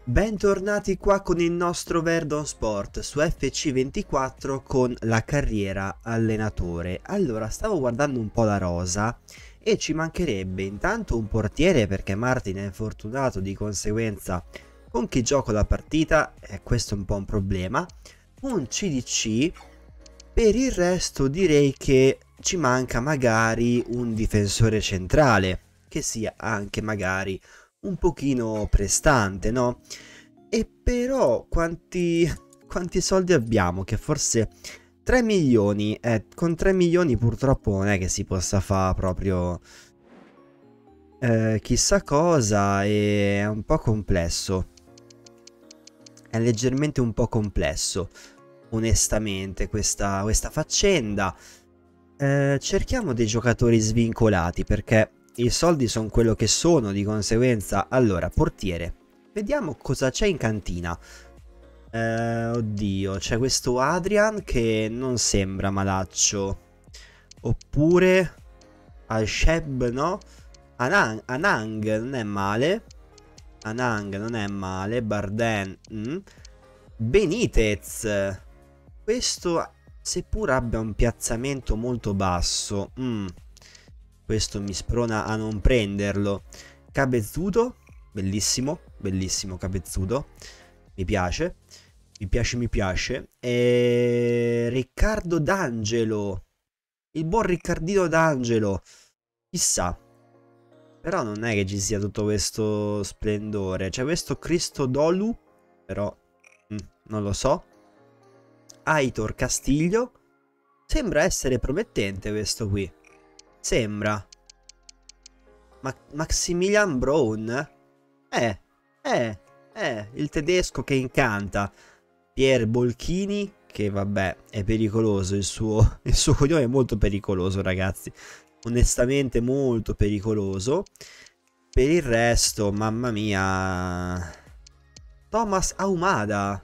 Bentornati qua con il nostro Verdon Sport su FC24 con la carriera allenatore. Allora, stavo guardando un po' la rosa e ci mancherebbe intanto un portiere perché Martin è infortunato, di conseguenza con chi gioco la partita, e questo è un po' un problema, un CDC. Per il resto direi che ci manca magari un difensore centrale che sia anche magari un pochino prestante, no? E però quanti soldi abbiamo? Che forse 3 milioni, con 3 milioni purtroppo non è che si possa fare proprio chissà cosa, e è un po' complesso. È leggermente un po' complesso, onestamente, questa faccenda. Cerchiamo dei giocatori svincolati perché i soldi sono quello che sono, di conseguenza. Allora, portiere. Vediamo cosa c'è in cantina. Oddio, c'è questo Adrian che non sembra malaccio. Oppure Al-Sheb, no? Anang non è male. Anang non è male. Barden. Benitez. Questo, seppur abbia un piazzamento molto basso, questo mi sprona a non prenderlo. Cabezudo, bellissimo, bellissimo Cabezudo. Mi piace, mi piace, mi piace. E Riccardo D'Angelo, il buon Riccardino D'Angelo. Chissà, però non è che ci sia tutto questo splendore. C'è questo Cristo Dolu, però non lo so. Aitor Castiglio. Sembra essere promettente questo qui. Sembra. Maximilian Braun. Il tedesco che incanta. Pier Bolchini, che vabbè è pericoloso, il suo cognome è molto pericoloso, ragazzi. Onestamente molto pericoloso. Per il resto, mamma mia. Thomas Ahumada.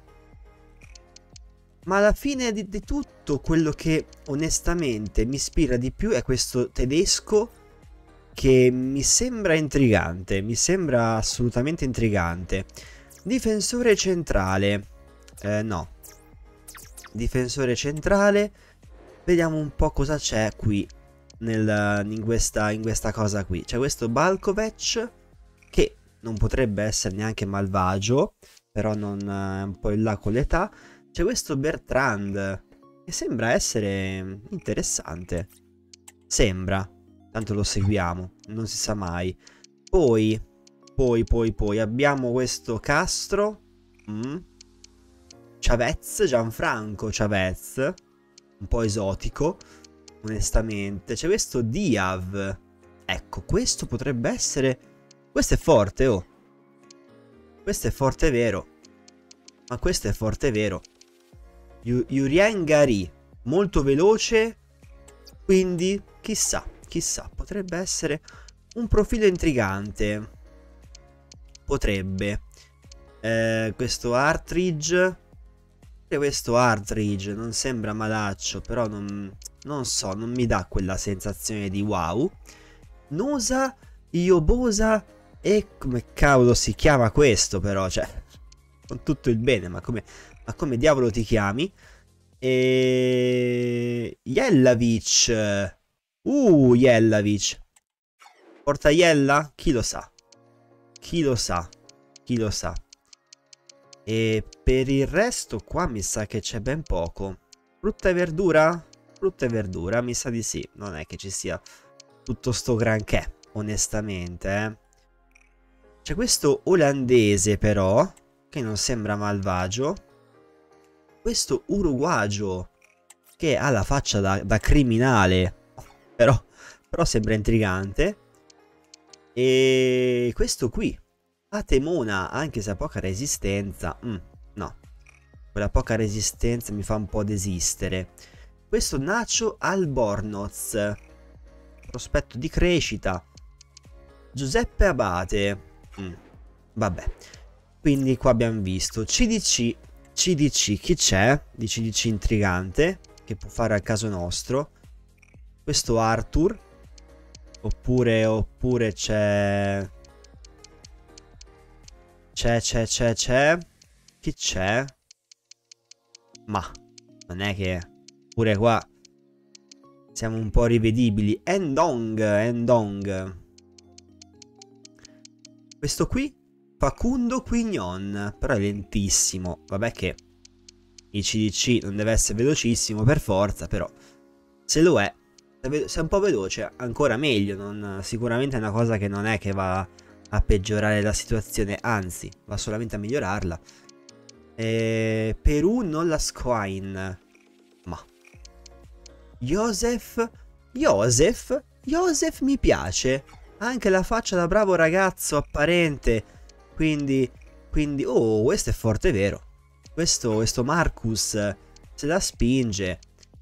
Ma alla fine di tutto, quello che onestamente mi ispira di più è questo tedesco che mi sembra intrigante, mi sembra assolutamente intrigante. Difensore centrale. No. Difensore centrale. Vediamo un po' cosa c'è qui in questa cosa qui. C'è questo Balkovec che non potrebbe essere neanche malvagio, però non è un po' in là con l'età. C'è questo Bertrand che sembra essere interessante. Sembra. Tanto lo seguiamo. Non si sa mai. Poi abbiamo questo Castro. Chavez, Gianfranco Chavez. Un po' esotico, onestamente. C'è questo Diav. Ecco, questo potrebbe essere... Questo è forte, oh. Questo è forte vero. Ma questo è forte vero. Urien Gary, molto veloce, quindi chissà, potrebbe essere un profilo intrigante. Potrebbe. Questo Artridge non sembra malaccio, però non so, non mi dà quella sensazione di wow. Nosa, Iobosa e come cavolo si chiama questo, però, cioè, con tutto il bene, ma come diavolo ti chiami? E Jelavic. Jelavic. Porta Jella? Chi lo sa? Chi lo sa? Chi lo sa? E per il resto qua mi sa che c'è ben poco. Frutta e verdura? Frutta e verdura, mi sa di sì. Non è che ci sia tutto sto granché, onestamente. C'è questo olandese però, che non sembra malvagio. Questo uruguagio, che ha la faccia da criminale, però sembra intrigante. E questo qui, Atemona, anche se ha poca resistenza. No, quella poca resistenza mi fa un po' desistere. Questo Nacho Albornoz, prospetto di crescita. Giuseppe Abate. Vabbè. Quindi qua abbiamo visto CDC, chi c'è di CDC intrigante che può fare al caso nostro? Questo Arthur. Oppure c'è C'è. Chi c'è? Ma non è che pure qua siamo un po' rivedibili. Endong. Questo qui, Facundo Quignon, però è lentissimo. Vabbè che il CDC non deve essere velocissimo per forza, però se lo è, se è un po' veloce, ancora meglio. Sicuramente è una cosa che non è che va a peggiorare la situazione, anzi, va solamente a migliorarla. Perù non la Squine. Ma Joseph mi piace. Anche la faccia da bravo ragazzo apparente. Quindi oh, questo è forte vero. Questo Marcus se la spinge.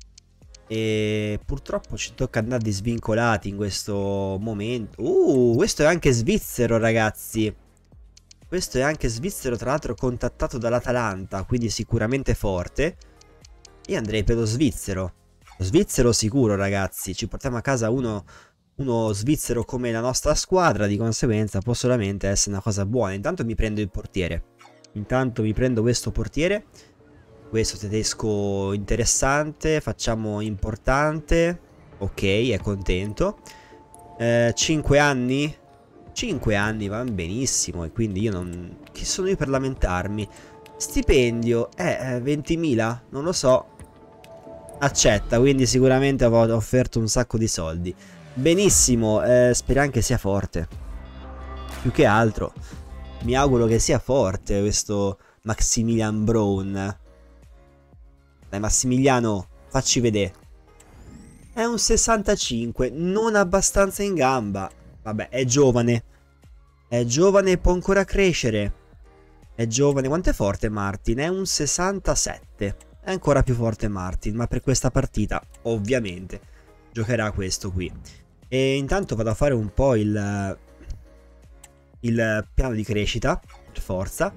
E purtroppo ci tocca andare svincolati in questo momento. Questo è anche svizzero, ragazzi. Questo è anche svizzero, tra l'altro contattato dall'Atalanta, quindi sicuramente forte. Io andrei per lo svizzero. Lo svizzero sicuro, ragazzi. Ci portiamo a casa uno svizzero come la nostra squadra, di conseguenza può solamente essere una cosa buona. Intanto mi prendo il portiere. Intanto mi prendo questo portiere. Questo tedesco interessante. Facciamo importante. Ok, è contento. 5 anni? 5 anni va benissimo. E quindi io non... Chi sono io per lamentarmi? Stipendio 20.000? Non lo so. Accetta, quindi sicuramente avevo offerto un sacco di soldi. Benissimo, speriamo che sia forte. Più che altro mi auguro che sia forte questo Maximilian Brown. Dai Massimiliano, facci vedere. È un 65, non abbastanza in gamba. Vabbè, è giovane e può ancora crescere. È giovane, quanto è forte Martin? È un 67. È ancora più forte Martin, ma per questa partita ovviamente giocherà questo qui. E intanto vado a fare un po' il piano di crescita, per forza.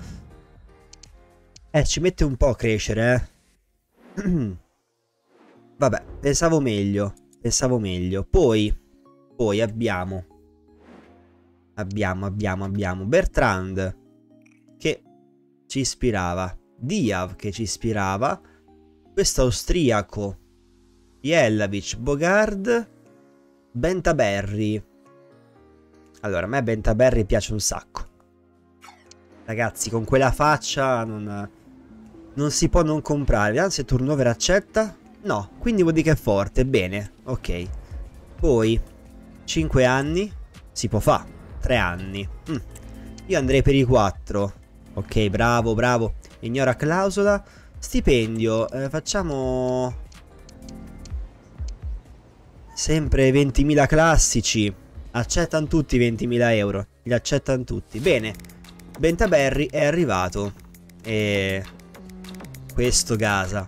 Ci mette un po' a crescere, Vabbè, pensavo meglio. Poi abbiamo Bertrand che ci ispirava, Diav che ci ispirava, questo austriaco, Jelavic, Bogard, Bentaberry. Allora, a me Bentaberry piace un sacco. Ragazzi, con quella faccia non si può non comprare. Vediamo se turnover accetta. No, quindi vuol dire che è forte. Bene, ok. Poi 5 anni si può fare. 3 anni. Io andrei per i 4. Ok, bravo. Ignora clausola. Stipendio. Facciamo sempre 20.000 classici. Accettano tutti 20.000 euro. Li accettano tutti. Bene. Bentaberry è arrivato. E questo gasa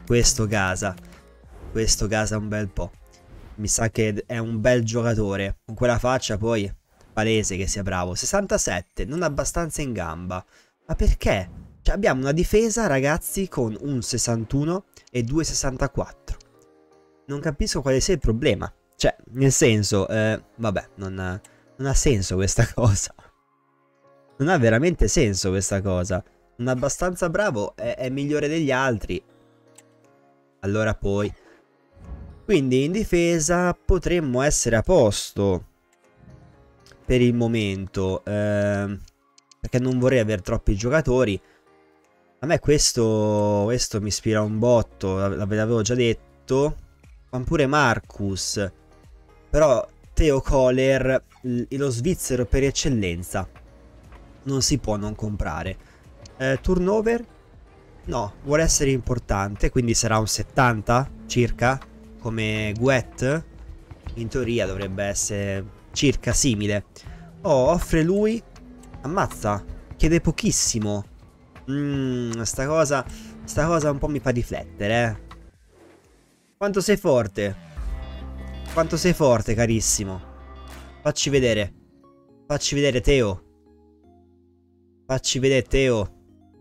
un bel po'. Mi sa che è un bel giocatore. Con quella faccia poi palese che sia bravo. 67, non abbastanza in gamba. Ma perché? Cioè abbiamo una difesa, ragazzi, con un 61 e 2,64. Non capisco quale sia il problema. Cioè, nel senso, vabbè, non ha senso questa cosa. Non ha veramente senso questa cosa. Un abbastanza bravo è migliore degli altri. Allora poi. Quindi in difesa potremmo essere a posto. Per il momento. Perché non vorrei avere troppi giocatori. A me questo mi ispira un botto. L'avevo già detto. Ma pure Marcus. Però Theo Kohler, lo svizzero per eccellenza, non si può non comprare. Turnover? No, vuole essere importante, quindi sarà un 70 circa, come Guet. In teoria dovrebbe essere circa simile. Oh, offre lui. Ammazza, chiede pochissimo. Sta cosa un po' mi fa riflettere, Quanto sei forte? Quanto sei forte, carissimo. Facci vedere. Facci vedere, Teo. Facci vedere, Teo.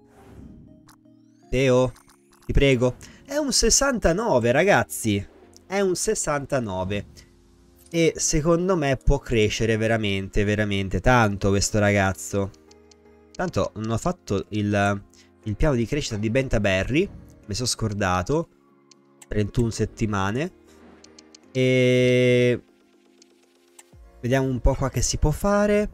Teo, ti prego. È un 69, ragazzi. È un 69. E secondo me può crescere veramente, veramente tanto questo ragazzo. Tanto non ho fatto il piano di crescita di Bentaberry. Mi sono scordato. 31 settimane. E vediamo un po' qua che si può fare.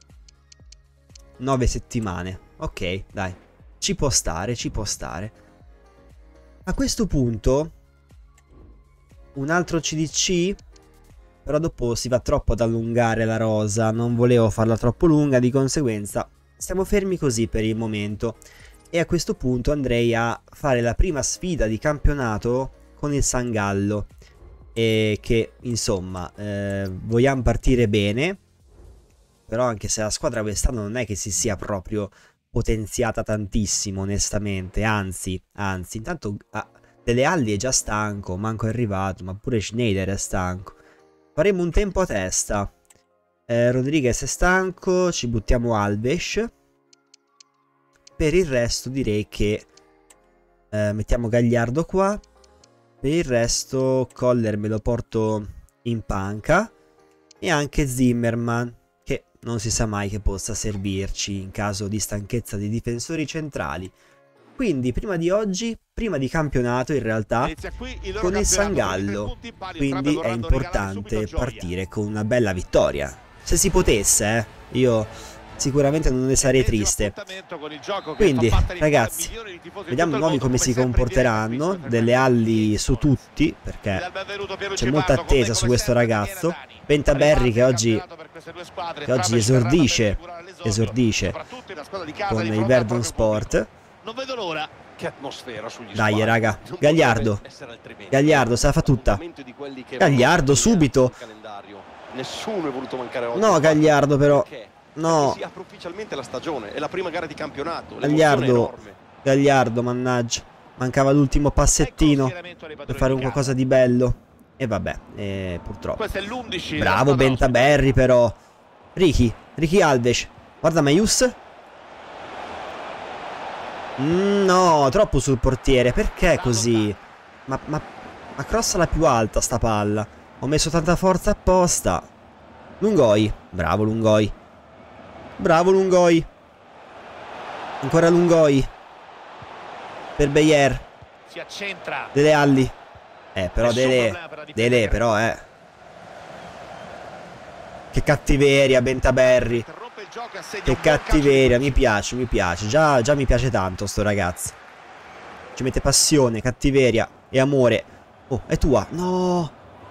9 settimane. Ok, dai. Ci può stare, ci può stare. A questo punto un altro CDC. Però dopo si va troppo ad allungare la rosa. Non volevo farla troppo lunga, di conseguenza stiamo fermi così per il momento. E a questo punto andrei a fare la prima sfida di campionato con il San Gallo. E che insomma vogliamo partire bene. Però anche se la squadra quest'anno non è che si sia proprio potenziata tantissimo, onestamente. Anzi, intanto Dele Alli è già stanco, manco è arrivato, ma pure Schneider è stanco. Faremo un tempo a testa. Rodriguez è stanco, ci buttiamo Alves. Per il resto direi che mettiamo Gagliardo qua. Per il resto Koller me lo porto in panca. E anche Zimmerman, che non si sa mai che possa servirci in caso di stanchezza dei difensori centrali. Quindi prima di oggi, prima di campionato in realtà, con il San Gallo. Quindi è importante partire con una bella vittoria. Se si potesse, io sicuramente non ne sarei triste. Quindi ragazzi, vediamo noi come si comporteranno. Delle Alli su tutti, perché c'è molta attesa su questo ragazzo. Bentaberry che oggi esordisce con il Verdon Sport. Non vedo l'ora. Che atmosfera sugli Dai raga, Gagliardo se la fa tutta. Gagliardo subito. Nessuno è voluto mancare oggi. No Gagliardo però. No. Si apre ufficialmente la stagione, è la prima gara di campionato. Gagliardo, mannaggia. Mancava l'ultimo passettino per fare un qualcosa di bello. E vabbè, purtroppo. Bravo Bentaberry però. Ricky Alves. Guarda Maius. No, troppo sul portiere. Perché così? Ma crossala più alta sta palla. Ho messo tanta forza apposta. Lungoi. Bravo Lungoi. Ancora Lungoi. Per Beyer. Si accentra. Dele Alli. Però Dele però Che cattiveria Bentaberry. Che cattiveria, mi piace. Già mi piace tanto sto ragazzo. Ci mette passione, cattiveria e amore. Oh, è tua. No.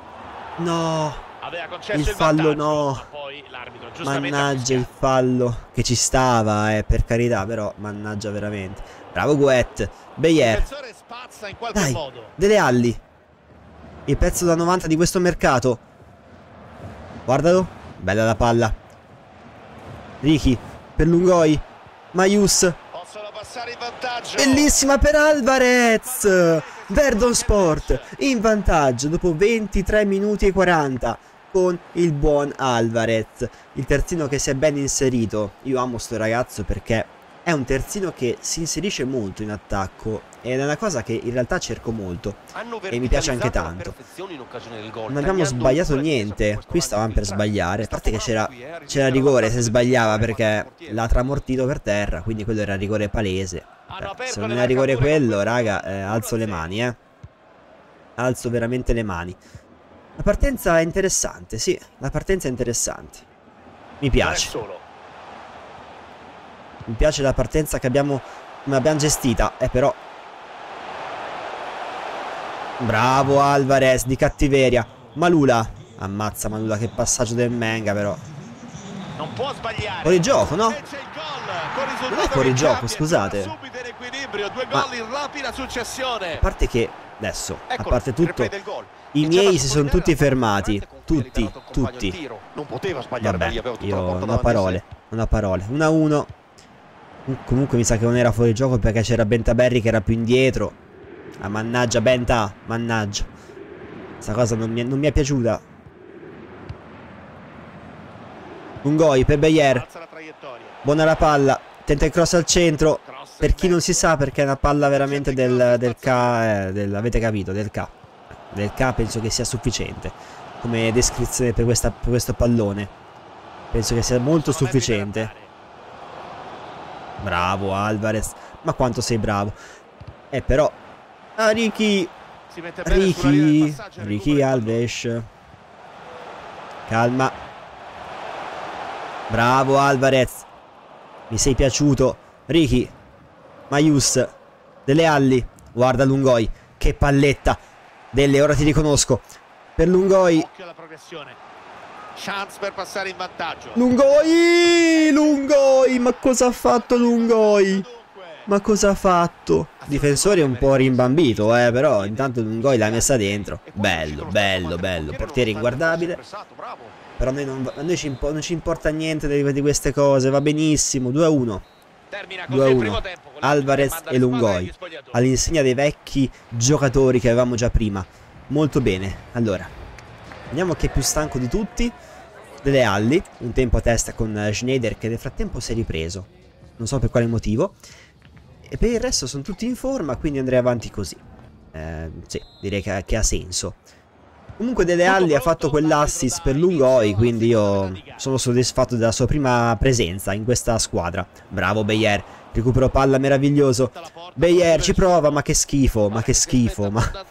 Il fallo no. Mannaggia il fallo. Che ci stava, per carità, però mannaggia veramente. Bravo Guet. Beyer. Dai, Dele Alli. Il pezzo da 90 di questo mercato. Guardalo. Bella la palla. Ricky per Lungoi. Maius. Bellissima per Alvarez. Verdon Sport in vantaggio dopo 23 minuti e 40 con il buon Alvarez. Il terzino che si è ben inserito. Io amo sto ragazzo perché è un terzino che si inserisce molto in attacco ed è una cosa che in realtà cerco molto e mi piace anche tanto. Non abbiamo sbagliato niente. Qui stavamo per sbagliare. A parte che c'era rigore se sbagliava perché l'ha tramortito per terra. Quindi quello era rigore palese. Se non era rigore quello, raga, alzo le mani, alzo veramente le mani. La partenza è interessante, sì. La partenza è interessante. Mi piace. Mi piace la partenza che abbiamo gestita. Però bravo Alvarez di cattiveria. Malula. Ammazza Malula, che passaggio del Menga però. Non può sbagliare. Fuori gioco, no? Non è fuori gioco, scusate. Ma a parte che adesso, a parte tutto, i miei si sono tutti fermati. Tutti. Non poteva sbagliare. Vabbè, io non ho parole. 1-1. Comunque mi sa che non era fuori gioco perché c'era Bentaberry che era più indietro. Ah, mannaggia Benta. Mannaggia. Questa cosa non mi è piaciuta. Lungoi per Beyer. Buona la palla. Tenta il cross al centro. Per chi non si sa, perché è una palla veramente del K. Avete capito, del K. Del K penso che sia sufficiente come descrizione per questo pallone. Penso che sia molto sufficiente. Bravo Alvarez. Ma quanto sei bravo. Però Ricky Alves. Calma. Bravo Alvarez. Mi sei piaciuto. Ricky. Maius. Delle Alli. Guarda Lungoi. Che palletta. Delle, ora ti riconosco. Per Lungoi. Occhio alla progressione. Chance per passare in vantaggio. Lungoi. Ma cosa ha fatto Lungoi? Ma cosa ha fatto? Difensore un po' rimbambito, però intanto Lungoi l'ha messa dentro. Bello, bello, bello. Portiere inguardabile. Però a noi non ci importa niente di queste cose. Va benissimo. 2-1. 2-1. Alvarez e Lungoi. All'insegna dei vecchi giocatori che avevamo già prima. Molto bene. Allora, vediamo chi è più stanco di tutti. Delle Alli. Un tempo a testa con Schneider che nel frattempo si è ripreso. Non so per quale motivo. E per il resto sono tutti in forma, quindi andrei avanti così. Sì, direi che ha senso. Comunque Dele Alli ha fatto quell'assist per Lungoi, quindi io sono soddisfatto della sua prima presenza in questa squadra. Bravo Beyer, recupero palla meraviglioso. Beyer ci prova, ma che schifo, ma che schifo.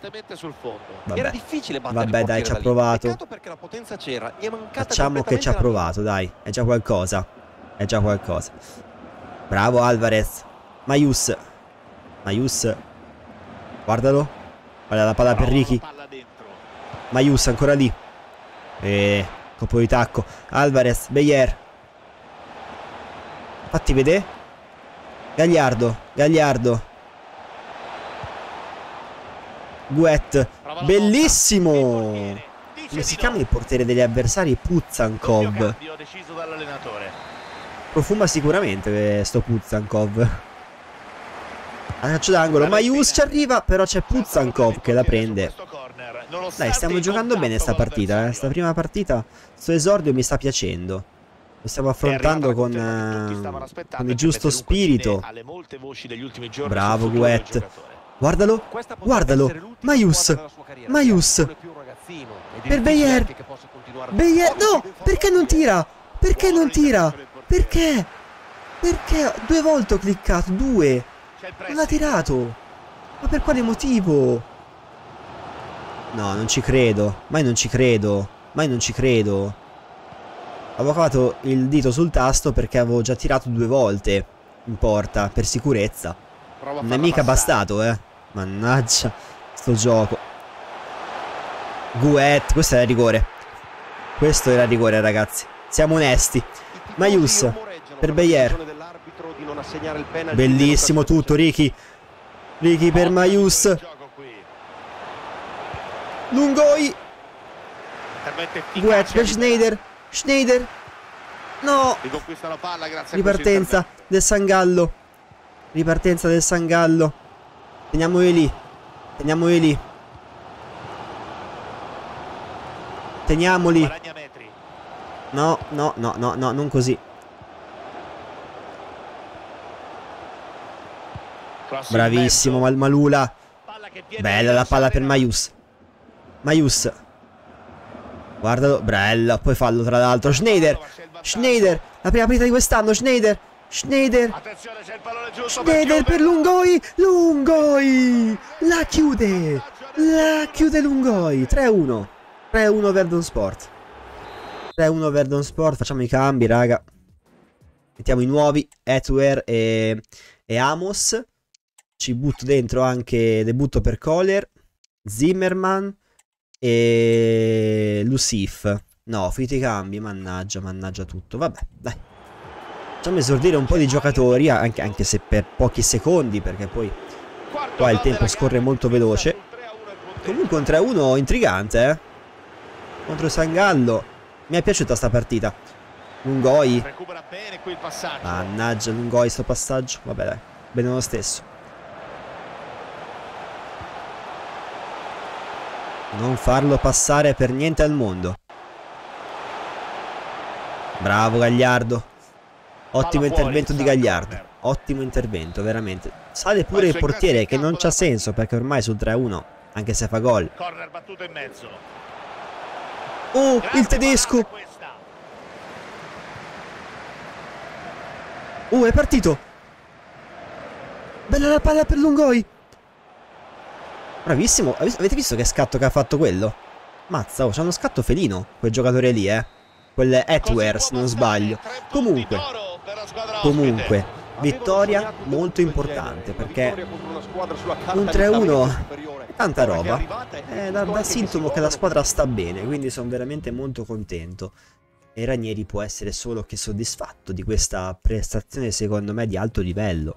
Vabbè dai, ci ha provato. Facciamo che ci ha provato, dai, è già qualcosa. È già qualcosa. Bravo Alvarez. Maius. Guardalo. Guarda la palla per Ricky. Maius ancora lì. Colpo di tacco. Alvarez. Beyer. Fatti vedere. Gagliardo. Guet. Bellissimo. Come si chiama il portiere degli avversari? Puzankov. Profuma sicuramente sto Puzankov. A calcio d'angolo, Maius ci arriva, però c'è Puzankov che la prende. Dai, stiamo giocando bene sta partita, Sta prima partita, sto esordio mi sta piacendo. Lo stiamo affrontando con il giusto spirito. Bravo Guet. Guardalo. Maius. Per Beyer. No, perché non tira? Perché? 2 volte ho cliccato, 2. Non l'ha tirato. Ma per quale motivo? No, non ci credo. Mai non ci credo. Avevo cavato il dito sul tasto perché avevo già tirato 2 volte in porta, per sicurezza. Non è mica bastato, Mannaggia, sto gioco. Guet, questo era rigore. Questo era rigore, ragazzi. Siamo onesti. Maius per Beyer. Bellissimo tutto, Ricky per Maius. Lungoi. Guet per Schneider. No. Ripartenza del Sangallo. Teniamoli lì. No, non così. Bravissimo Malula. Bella la palla per Maius. Guardalo, bella. Poi fallo tra l'altro. Schneider, la prima partita di quest'anno. Schneider per Lungoi. La chiude Lungoi. 3-1 Verdon Sport. Facciamo i cambi, raga. Mettiamo i nuovi Etwer e Amos. Ci butto dentro anche debutto per Kohler, Zimmerman e Lucif. No, finito i cambi, mannaggia tutto. Vabbè, dai. Facciamo esordire un po' di giocatori, anche se per pochi secondi, perché poi qua il tempo scorre molto veloce. Comunque un 3-1 intrigante, contro Sangallo. Mi è piaciuta sta partita. Lungoi. Mannaggia Lungoi sto passaggio. Vabbè dai, bene lo stesso. Non farlo passare per niente al mondo. Bravo Gagliardo. Ottimo intervento di Gagliardo. Ottimo intervento, veramente. Sale pure il portiere, che non c'ha senso, perché ormai sul 3-1, anche se fa gol. Oh, il tedesco. Oh, è partito. Bella la palla per Lungoi. Bravissimo. Avete visto che scatto che ha fatto quello? Mazza, oh, c'ha uno scatto felino quel giocatore lì, Quel Etwer, se non sbaglio. Comunque, vittoria molto importante, perché un 3-1 è tanta roba. Da sintomo che la squadra sta bene, quindi sono veramente molto contento. E Ranieri può essere solo che soddisfatto di questa prestazione, secondo me, di alto livello.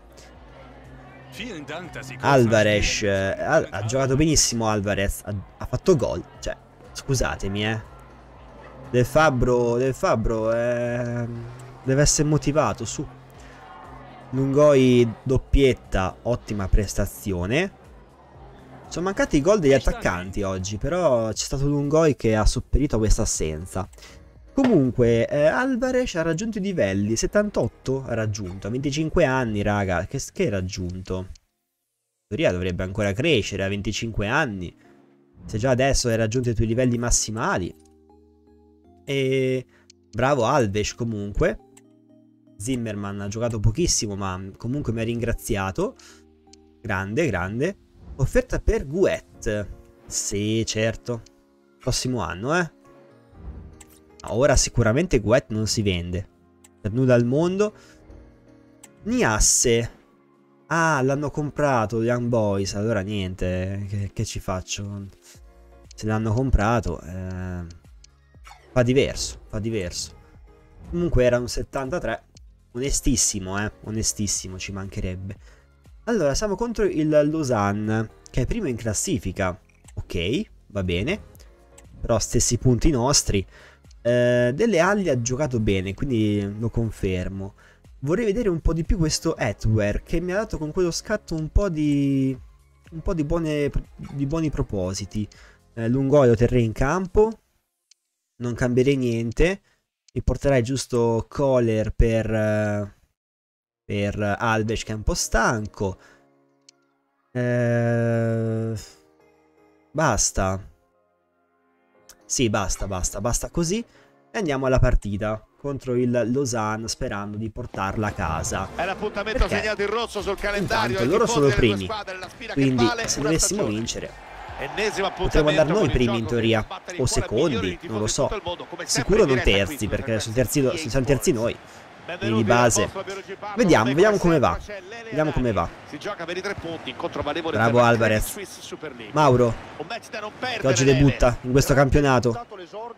Alvarez ha giocato benissimo. Alvarez ha fatto gol. Cioè, scusatemi, Del Fabbro deve essere motivato, su. Lungoi doppietta, ottima prestazione. Sono mancati i gol degli attaccanti oggi, però c'è stato Lungoi che ha sopperito a questa assenza. Comunque, Alvarez ha raggiunto i livelli, 78 ha raggiunto, a 25 anni, raga, che ha raggiunto? In teoria dovrebbe ancora crescere a 25 anni, se già adesso hai raggiunto i tuoi livelli massimali. E bravo Alves comunque. Zimmerman ha giocato pochissimo, ma comunque mi ha ringraziato. Grande, grande. Offerta per Guet. Sì, certo. Prossimo anno, Ora sicuramente Guet non si vende. Per nulla al mondo. Niasse. Ah, l'hanno comprato gli Young Boys. Allora niente, che ci faccio? Se l'hanno comprato, fa diverso, fa diverso. Comunque era un 73. Onestissimo, onestissimo, ci mancherebbe. Allora, siamo contro il Lausanne, che è primo in classifica. Ok, va bene. Però stessi punti nostri. Delle Alli ha giocato bene, quindi lo confermo. Vorrei vedere un po' di più questo Etwer, che mi ha dato con quello scatto un po' di buoni propositi. Lungoi lo terrei in campo. Non cambierei niente. Mi porterai giusto Kohler per Alves, che è un po' stanco. Basta. Sì, basta così. E andiamo alla partita contro il Lausanne, sperando di portarla a casa. È l'appuntamento segnato in rosso sul calendario. Intanto loro sono primi, quindi se dovessimo vincere potremmo andare noi primi in teoria, o secondi, non lo so. Sicuro non terzi, perché siamo terzi noi. Quindi di base vediamo come va. Vediamo come va. Bravo Alvarez. Mauro, che oggi debutta in questo campionato.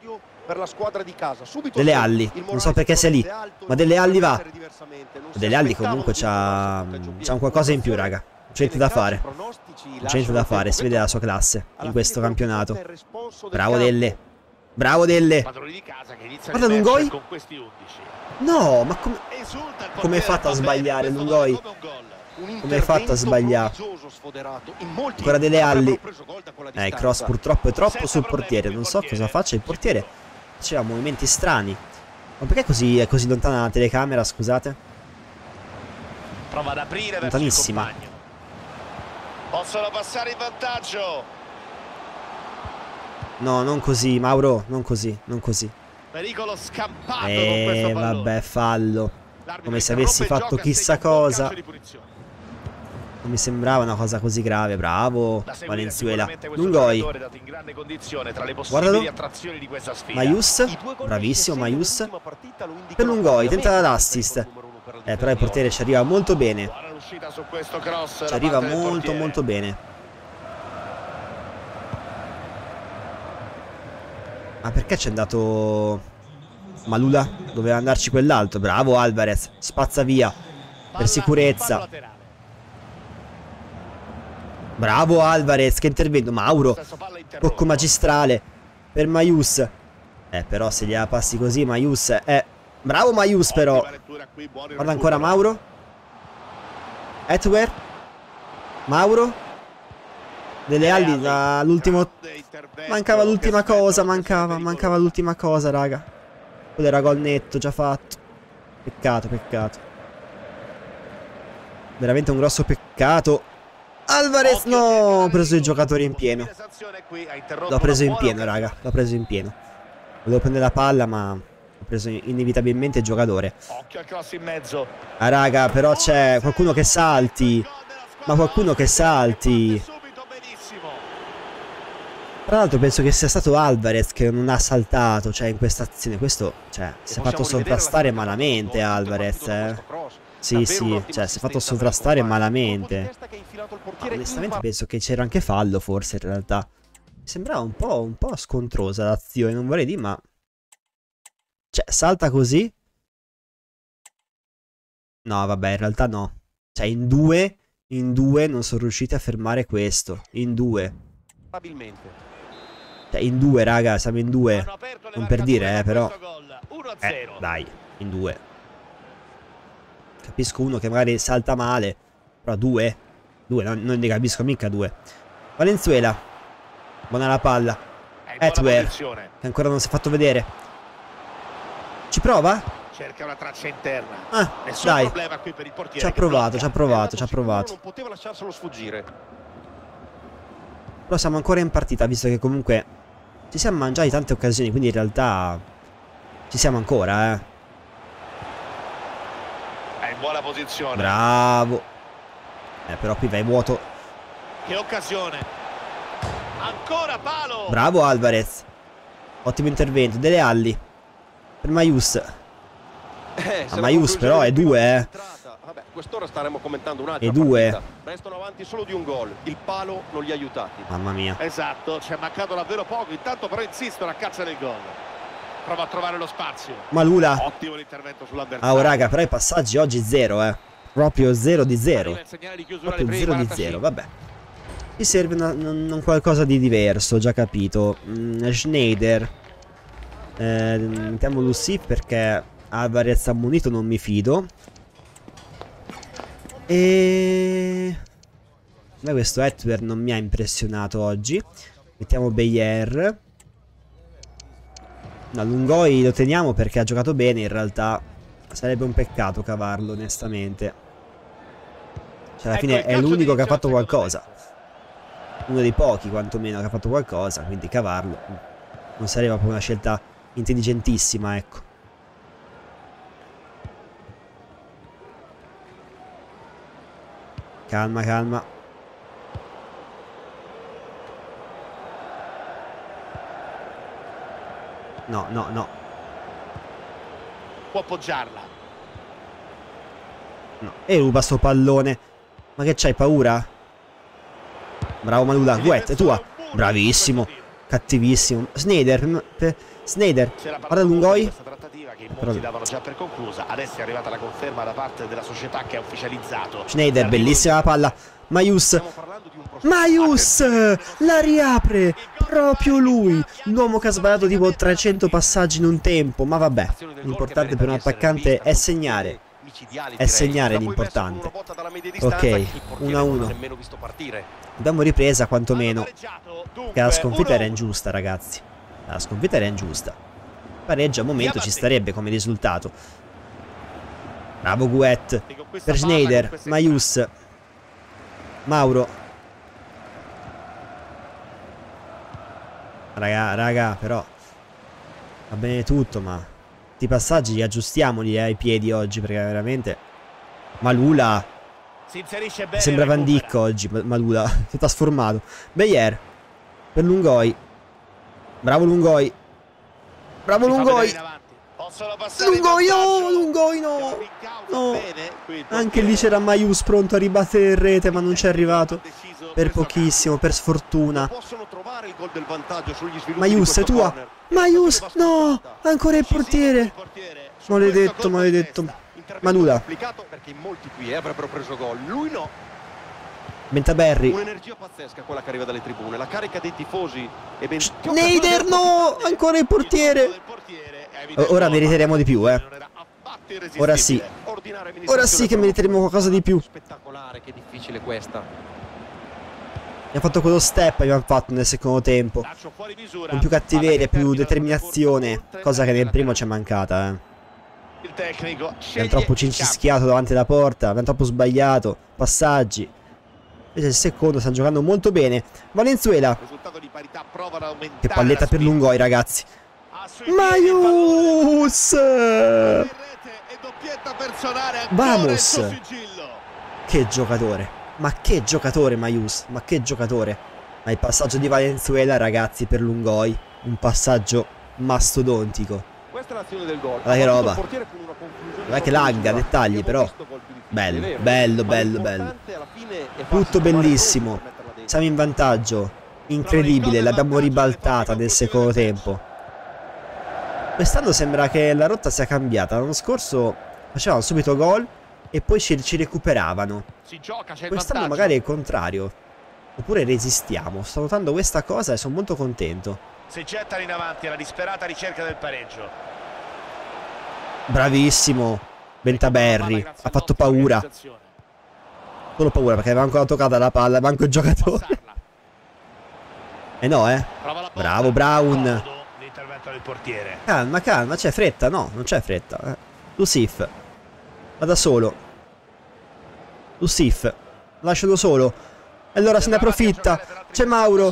Delle Alli, non so perché sei lì, ma Delle Alli va. Delle Alli comunque c'ha un qualcosa in più, raga. Non c'è niente da fare. Non c'è niente da fare, si vede la sua classe in questo campionato. Bravo Delle. Bravo Delle. Guarda Lungoi. No, ma come hai fatto a sbagliare, Lungoi? Come hai fatto a sbagliare? Ancora Delle Alli. Il cross purtroppo è troppo sul portiere. Non so cosa faccia il portiere. Faceva movimenti strani. Ma perché è così lontana la telecamera, scusate? Prova ad aprire lontanissima. Possono passare in vantaggio. No, non così, Mauro. Non così, non così. Pericolo scampato con questo pallone. Vabbè, fallo. Come se avessi fatto chissà cosa. Non mi sembrava una cosa così grave. Bravo Valenzuela. Lungoi. Guardalo. Maius. Bravissimo Maius. Per Lungoi, tenta l'assist. Però il portiere ci arriva molto bene. Ci arriva molto bene. Ma perché c'è andato Malula? Doveva andarci quell'altro. Bravo Alvarez. Spazza via per sicurezza. Bravo Alvarez, che intervento. Mauro, tocco magistrale per Maius. Però se gliela passi così Maius bravo Maius però. Guarda ancora Mauro. Etwer. Mauro. Delle Alli l'ultimo. Mancava l'ultima cosa. Mancava l'ultima cosa, raga. Quello era gol netto, già fatto. Peccato. Veramente un grosso peccato. Alvarez, no, ho preso il giocatore in pieno. L'ho preso in pieno, raga. L'ho preso in pieno. Volevo prendere la palla, ma ho preso inevitabilmente il giocatore. Occhio al cross in mezzo. Ah, raga, però c'è qualcuno che salti. Ma qualcuno che salti. Tra l'altro penso che sia stato Alvarez che non ha saltato, cioè, in questa azione. Questo, cioè, si è fatto sovrastare malamente Alvarez, Sì, sì, cioè, si è fatto sovrastare malamente. Ma onestamente penso che c'era anche fallo, forse, in realtà. Mi sembrava un po' scontrosa l'azione, non vorrei dire, ma... Cioè, salta così? No, vabbè, in realtà no. Cioè, in due non sono riusciti a fermare questo. In due. Cioè, in due, raga, siamo in due. Non per dire, però. Dai, in due. Capisco uno che magari salta male. Però due? Due, non ne capisco mica due. Valenzuela. Buona la palla. Etwer, che ancora non si è fatto vedere. Ci prova? Cerca una traccia interna. Ah, dai. Problema qui per il portiere. Ci ha provato, ci ha provato, ci ha provato. Non poteva lasciarselo sfuggire. Però siamo ancora in partita, visto che comunque ci siamo mangiati tante occasioni, quindi in realtà ci siamo ancora, È in buona posizione. Bravo. Però qui vai vuoto. Che occasione. Ancora palo. Bravo Alvarez. Ottimo intervento. Dele Alli. Per Maius. Ma Maius però è due, Vabbè, quest'ora staremo commentando un'altra è due. partita. Restano avanti solo di un gol. Il palo non li ha aiutati. Mamma mia. Esatto, ci è mancato davvero poco. Intanto però insistono a caccia del gol. Prova a trovare lo spazio. Malula. Ottimo l'intervento sull'avversario. Oh raga, però i passaggi oggi 0, Proprio 0 di 0. Proprio 0 di 0, vabbè. Ci serve un qualcosa di diverso, ho già capito. Schneider. Mettiamo Lucy perché Alvarez ammonito non mi fido. E... a me questo Etwer non mi ha impressionato oggi. Mettiamo Beyer. No, Lungoi lo teniamo perché ha giocato bene. In realtà sarebbe un peccato cavarlo, onestamente. Cioè alla fine è l'unico che ha fatto qualcosa. Uno dei pochi quantomeno che ha fatto qualcosa. Quindi cavarlo non sarebbe proprio una scelta intelligentissima, ecco. Calma, calma. No, no, no. Può appoggiarla. No. E ruba sto pallone. Ma che c'hai paura? Bravo Malula. Guet, è tua. Bravissimo. Cattivissimo. Sneijder. Sneijder. Guarda Lungoi. Molti davano già per conclusa. Adesso è arrivata la conferma da parte della società che ha ufficializzato. Schneider, bellissima la palla. Maius. Maius la riapre. Proprio lui. L'uomo che ha sbagliato tipo 300 passaggi in un tempo. Ma vabbè, l'importante per un attaccante è segnare. È segnare l'importante. Ok, 1-1. Abbiamo ripresa quantomeno. Che la sconfitta era ingiusta, ragazzi. La sconfitta era ingiusta. Pareggio a momento ci starebbe come risultato. Bravo Guet. Per Schneider. Maius. Mauro. Raga, però va bene tutto, ma i passaggi li aggiustiamoli ai piedi oggi, perché veramente Malula si inserisce bene. Sembra Van Dijk oggi. Malula si è trasformato. Beyer per Lungoi. Bravo Lungoi. Bravo Lungoi. Lungoi, oh, Lungoi no. No. Anche lì c'era Maius pronto a ribattere in rete, ma non ci è arrivato. Per pochissimo, per sfortuna. Maius, è tua. Maius, no. Ancora il portiere. Maledetto, maledetto. Malula. Perché in molti qui avrebbero preso gol. Lui no. Bentaberri. Un'energia pazzesca quella che arriva dalle tribune. La carica dei tifosi è ben... Schneider, no. Ancora il portiere. Ora meriteremo di più, Ora sì. Ora sì che meriteremo qualcosa di più. Spettacolare, che difficile questa. Abbiamo fatto quello step, abbiamo fatto nel secondo tempo. Con più cattiveria, più determinazione. Cosa che nel primo ci è mancata, Abbiamo troppo cincischiato davanti alla porta. Abbiamo troppo sbagliato. Passaggi. Invece il secondo stanno giocando molto bene. Valenzuela. Che palletta per Lungoi, ragazzi. Maius. Vamos. Che giocatore. Ma che giocatore Mayus, ma che giocatore. Ma il passaggio di Valenzuela, ragazzi, per Lungoi, un passaggio mastodontico. Questa è l'azione del gol. Guarda che roba. Guarda che lagga, dettagli però. Bello, bello, bello, bello. Tutto bellissimo. Siamo in vantaggio. Incredibile, l'abbiamo ribaltata nel secondo tempo. Quest'anno sembra che la rotta sia cambiata. L'anno scorso facevano subito gol e poi ci recuperavano. Quest'anno magari è il contrario. Oppure resistiamo. Sto notando questa cosa e sono molto contento. Si gettano in avanti alla disperata ricerca del pareggio. Bravissimo Bentaberri. Ha fatto paura. Solo paura perché aveva ancora toccata la palla. Manco il giocatore. No, bravo Brown. L'intervento del portiere. Calma, calma, c'è fretta? No, non c'è fretta. Lusif. Vada solo. Lusif. Lascialo solo. E allora se ne approfitta. C'è Mauro.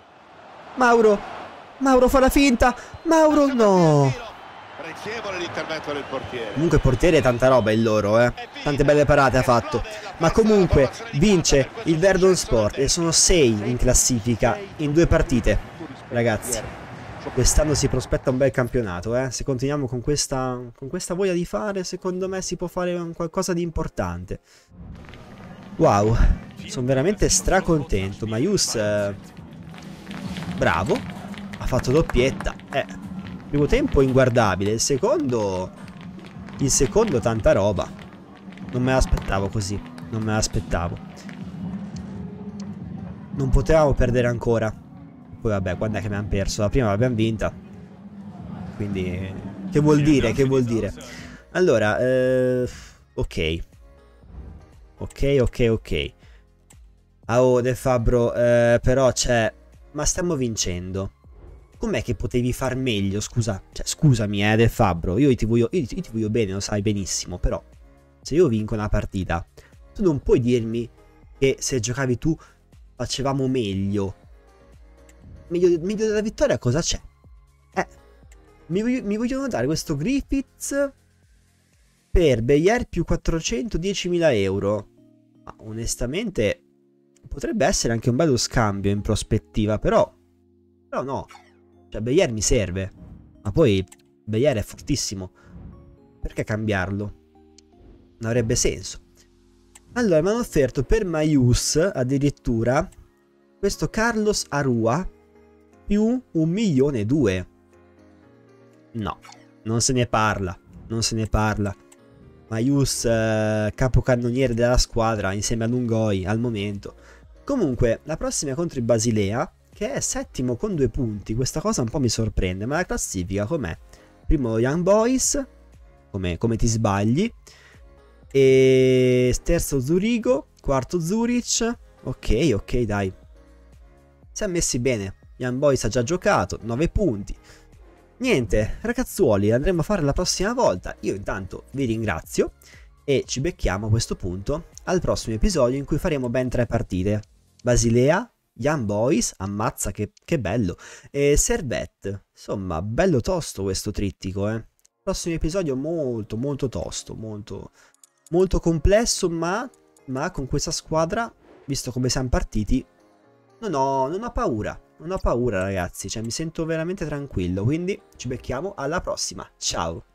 Mauro fa la finta. Mauro no. L'intervento del portiere. Comunque il portiere è tanta roba il loro, Tante belle parate ha fatto. Ma comunque vince il Verdon Sport e sono 6 in classifica in 2 partite. Ragazzi, quest'anno si prospetta un bel campionato, Se continuiamo con questa voglia di fare, secondo me si può fare qualcosa di importante. Wow, sono veramente stracontento. Mayus, bravo, ha fatto doppietta. Primo tempo inguardabile, il secondo tanta roba. Non me l'aspettavo così, non me l'aspettavo. Non potevamo perdere ancora. Poi vabbè, quando è che abbiamo perso? La prima l'abbiamo vinta. Quindi che vuol dire? Che vuol dire? Allora, ok. Ok. Oh, De Fabbro, però c'è... Ma stiamo vincendo. Com'è che potevi far meglio? Scusa, cioè, scusami, Del Fabbro. Io ti voglio bene, lo sai benissimo. Però, se io vinco una partita, tu non puoi dirmi che se giocavi tu facevamo meglio. Meglio della vittoria cosa c'è? Mi vogliono dare questo Griffiths per Beyer più 410.000 euro. Ma onestamente potrebbe essere anche un bello scambio in prospettiva, però no. Cioè Beyer mi serve. Ma poi Beyer è fortissimo. Perché cambiarlo? Non avrebbe senso. Allora mi hanno offerto per Mayus addirittura questo Carlos Arua più 1,2 milioni. No, non se ne parla. Non se ne parla. Mayus capocannoniere della squadra insieme a Lungoi al momento. Comunque la prossima è contro il Basilea, che è settimo con 2 punti. Questa cosa un po' mi sorprende. Ma la classifica com'è? Primo Young Boys, come ti sbagli, e terzo Zurigo, quarto Zurich. Ok, dai, siamo messi bene. Young Boys ha già giocato, 9 punti. Niente, ragazzuoli, andremo a fare la prossima volta. Io intanto vi ringrazio e ci becchiamo a questo punto al prossimo episodio in cui faremo ben 3 partite. Basilea, Young Boys, ammazza che bello, e Servette. Insomma, bello tosto questo trittico, Prossimo episodio molto tosto, molto complesso, ma con questa squadra, visto come siamo partiti, non ho paura. Non ho paura, ragazzi, cioè mi sento veramente tranquillo, quindi ci becchiamo alla prossima. Ciao!